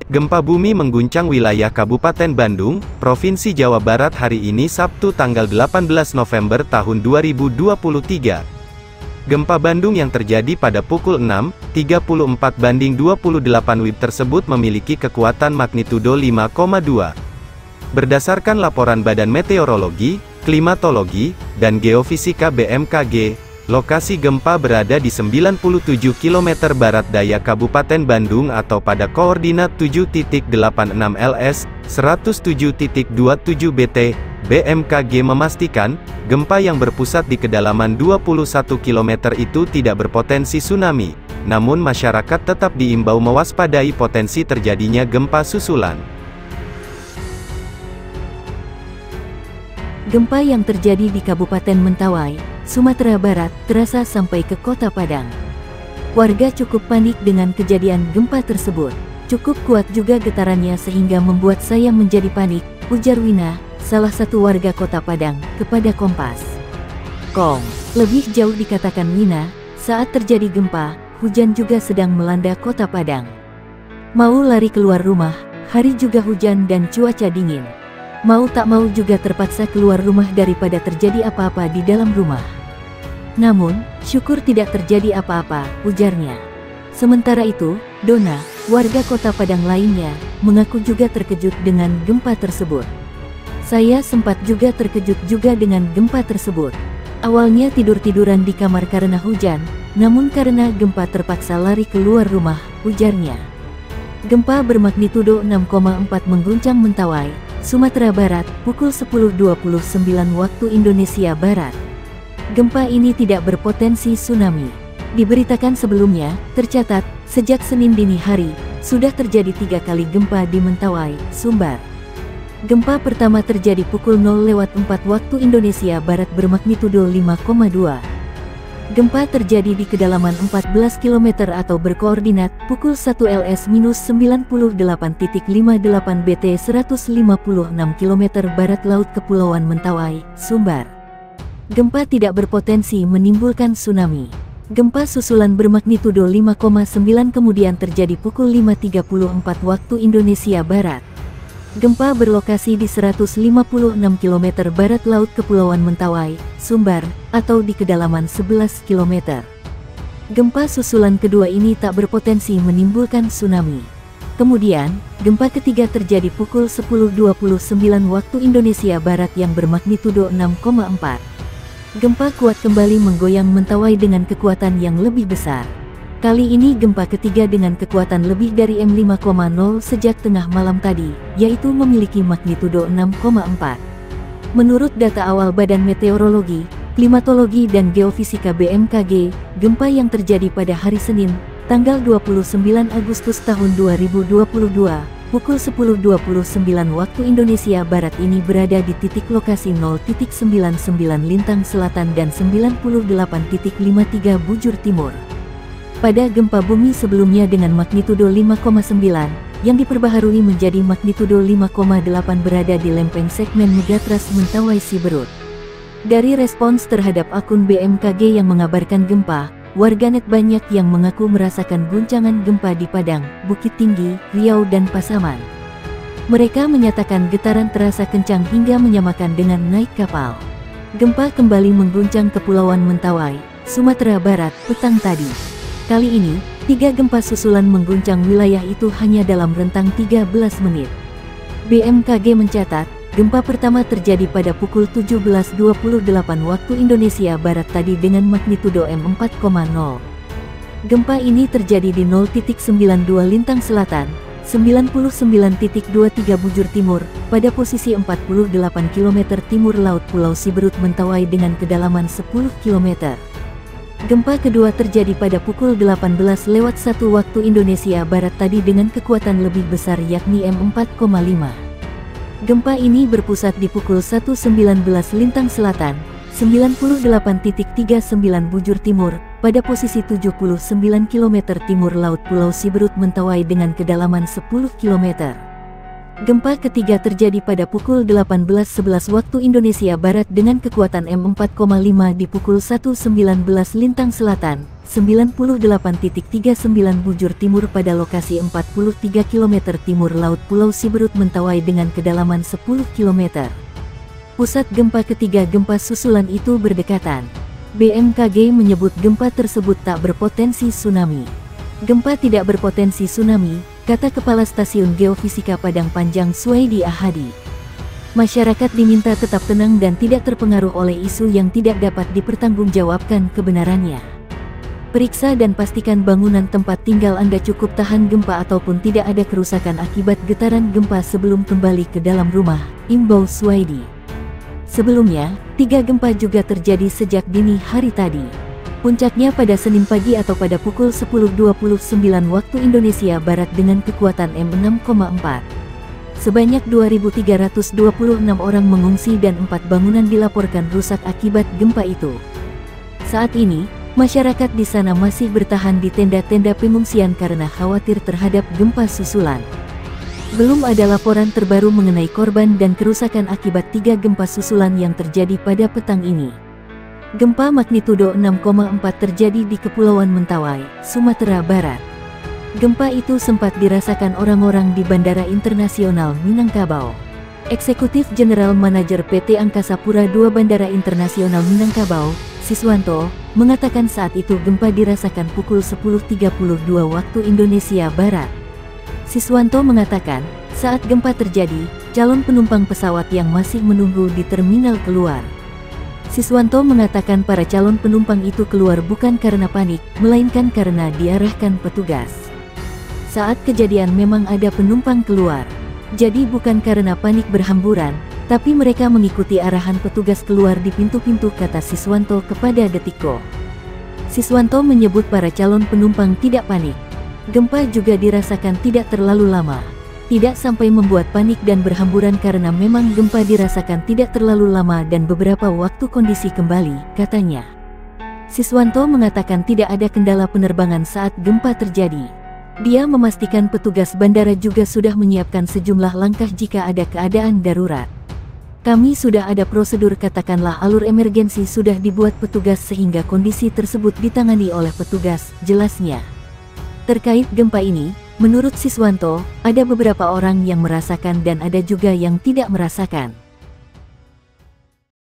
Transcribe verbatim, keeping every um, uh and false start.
Gempa bumi mengguncang wilayah Kabupaten Bandung, Provinsi Jawa Barat hari ini Sabtu tanggal delapan belas November tahun dua ribu dua puluh tiga. Gempa Bandung yang terjadi pada pukul enam tiga puluh empat banding dua puluh delapan W I B tersebut memiliki kekuatan magnitudo lima koma dua. Berdasarkan laporan Badan Meteorologi, Klimatologi, dan Geofisika B M K G, lokasi gempa berada di sembilan puluh tujuh kilometer barat daya Kabupaten Bandung atau pada koordinat tujuh titik delapan enam L S, seratus tujuh titik dua tujuh B T. B M K G memastikan, gempa yang berpusat di kedalaman dua puluh satu kilometer itu tidak berpotensi tsunami, namun masyarakat tetap diimbau mewaspadai potensi terjadinya gempa susulan. Gempa yang terjadi di Kabupaten Mentawai, Sumatera Barat, terasa sampai ke Kota Padang. Warga cukup panik dengan kejadian gempa tersebut. Cukup kuat juga getarannya sehingga membuat saya menjadi panik, ujar Wina, salah satu warga Kota Padang, kepada Kompas. Kom, lebih jauh dikatakan Wina, saat terjadi gempa, hujan juga sedang melanda Kota Padang. Mau lari keluar rumah, hari juga hujan dan cuaca dingin. Mau tak mau juga terpaksa keluar rumah daripada terjadi apa-apa di dalam rumah. Namun, syukur tidak terjadi apa-apa, ujarnya. Sementara itu, Dona, warga Kota Padang lainnya, mengaku juga terkejut dengan gempa tersebut. Saya sempat juga terkejut juga dengan gempa tersebut. Awalnya tidur-tiduran di kamar karena hujan, namun karena gempa terpaksa lari keluar rumah, ujarnya. Gempa bermagnitudo enam koma empat mengguncang Mentawai, Sumatera Barat, pukul sepuluh dua puluh sembilan waktu Indonesia Barat. Gempa ini tidak berpotensi tsunami. Diberitakan sebelumnya, tercatat, sejak Senin dini hari, sudah terjadi tiga kali gempa di Mentawai, Sumbar. Gempa pertama terjadi pukul nol lewat empat waktu Indonesia Barat bermagnitudo lima koma dua. Gempa terjadi di kedalaman empat belas kilometer atau berkoordinat pukul satu L S minus sembilan puluh delapan titik lima delapan B T seratus lima puluh enam kilometer barat laut Kepulauan Mentawai, Sumbar. Gempa tidak berpotensi menimbulkan tsunami. Gempa susulan bermagnitudo lima koma sembilan kemudian terjadi pukul lima tiga puluh empat waktu Indonesia Barat. Gempa berlokasi di seratus lima puluh enam kilometer barat laut Kepulauan Mentawai, Sumbar, atau di kedalaman sebelas kilometer. Gempa susulan kedua ini tak berpotensi menimbulkan tsunami. Kemudian, gempa ketiga terjadi pukul sepuluh dua puluh sembilan waktu Indonesia Barat yang bermagnitudo enam koma empat. Gempa kuat kembali menggoyang Mentawai dengan kekuatan yang lebih besar. Kali ini gempa ketiga dengan kekuatan lebih dari M lima koma nol sejak tengah malam tadi, yaitu memiliki magnitudo enam koma empat. Menurut data awal Badan Meteorologi, Klimatologi dan Geofisika B M K G, gempa yang terjadi pada hari Senin, tanggal dua puluh sembilan Agustus tahun dua ribu dua puluh dua, pukul sepuluh dua puluh sembilan waktu Indonesia Barat ini berada di titik lokasi nol titik sembilan sembilan Lintang Selatan dan sembilan puluh delapan titik lima tiga Bujur Timur. Pada gempa bumi sebelumnya dengan magnitudo lima koma sembilan, yang diperbaharui menjadi magnitudo lima koma delapan berada di lempeng segmen Megatras Mentawai Siberut. Dari respons terhadap akun B M K G yang mengabarkan gempa, warganet banyak yang mengaku merasakan guncangan gempa di Padang, Bukit Tinggi, Riau dan Pasaman. Mereka menyatakan getaran terasa kencang hingga menyamakan dengan naik kapal. Gempa kembali mengguncang Kepulauan Mentawai, Sumatera Barat, petang tadi. Kali ini, tiga gempa susulan mengguncang wilayah itu hanya dalam rentang tiga belas menit. B M K G mencatat, gempa pertama terjadi pada pukul tujuh belas dua puluh delapan waktu Indonesia Barat tadi dengan magnitudo M empat koma nol. Gempa ini terjadi di nol titik sembilan dua Lintang Selatan, sembilan puluh sembilan titik dua tiga Bujur Timur, pada posisi empat puluh delapan kilometer timur laut Pulau Siberut Mentawai dengan kedalaman sepuluh kilometer. Gempa kedua terjadi pada pukul delapan belas lewat satu waktu Indonesia Barat tadi dengan kekuatan lebih besar yakni M empat koma lima. Gempa ini berpusat di pukul satu sembilan belas Lintang Selatan, sembilan puluh delapan titik tiga sembilan Bujur Timur, pada posisi tujuh puluh sembilan kilometer timur laut Pulau Siberut Mentawai dengan kedalaman sepuluh kilometer. Gempa ketiga terjadi pada pukul delapan belas sebelas waktu Indonesia Barat dengan kekuatan M empat koma lima di pukul satu sembilan belas Lintang Selatan, sembilan puluh delapan titik tiga sembilan bujur timur pada lokasi empat puluh tiga kilometer timur laut Pulau Siberut Mentawai dengan kedalaman sepuluh kilometer. Pusat gempa ketiga gempa susulan itu berdekatan. B M K G menyebut gempa tersebut tak berpotensi tsunami. Gempa tidak berpotensi tsunami, kata Kepala Stasiun Geofisika Padang Panjang Suwaidi Ahadi. Masyarakat diminta tetap tenang dan tidak terpengaruh oleh isu yang tidak dapat dipertanggungjawabkan kebenarannya. Periksa dan pastikan bangunan tempat tinggal Anda cukup tahan gempa ataupun tidak ada kerusakan akibat getaran gempa sebelum kembali ke dalam rumah, imbau Suwaidi. Sebelumnya, tiga gempa juga terjadi sejak dini hari tadi. Puncaknya pada Senin pagi atau pada pukul sepuluh dua puluh sembilan waktu Indonesia Barat dengan kekuatan M enam koma empat. Sebanyak dua ribu tiga ratus dua puluh enam orang mengungsi dan empat bangunan dilaporkan rusak akibat gempa itu. Saat ini, masyarakat di sana masih bertahan di tenda-tenda pengungsian karena khawatir terhadap gempa susulan. Belum ada laporan terbaru mengenai korban dan kerusakan akibat tiga gempa susulan yang terjadi pada petang ini. Gempa magnitudo enam koma empat terjadi di Kepulauan Mentawai, Sumatera Barat. Gempa itu sempat dirasakan orang-orang di Bandara Internasional Minangkabau. Eksekutif General Manager P T Angkasa Pura dua Bandara Internasional Minangkabau, Siswanto, mengatakan saat itu gempa dirasakan pukul sepuluh tiga puluh dua waktu Indonesia Barat. Siswanto mengatakan, saat gempa terjadi, calon penumpang pesawat yang masih menunggu di terminal keluar. Siswanto mengatakan para calon penumpang itu keluar bukan karena panik, melainkan karena diarahkan petugas. Saat kejadian memang ada penumpang keluar. Jadi bukan karena panik berhamburan, tapi mereka mengikuti arahan petugas keluar di pintu-pintu, kata Siswanto kepada Detikko. Siswanto menyebut para calon penumpang tidak panik. Gempa juga dirasakan tidak terlalu lama. Tidak sampai membuat panik dan berhamburan karena memang gempa dirasakan tidak terlalu lama dan beberapa waktu kondisi kembali, katanya. Siswanto mengatakan tidak ada kendala penerbangan saat gempa terjadi. Dia memastikan petugas bandara juga sudah menyiapkan sejumlah langkah jika ada keadaan darurat. Kami sudah ada prosedur, katakanlah alur emergensi sudah dibuat petugas sehingga kondisi tersebut ditangani oleh petugas, jelasnya. Terkait gempa ini, menurut Siswanto, ada beberapa orang yang merasakan dan ada juga yang tidak merasakan.